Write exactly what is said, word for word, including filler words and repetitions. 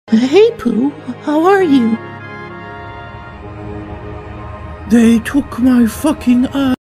Hey, Pooh, how are you? They took my fucking eye.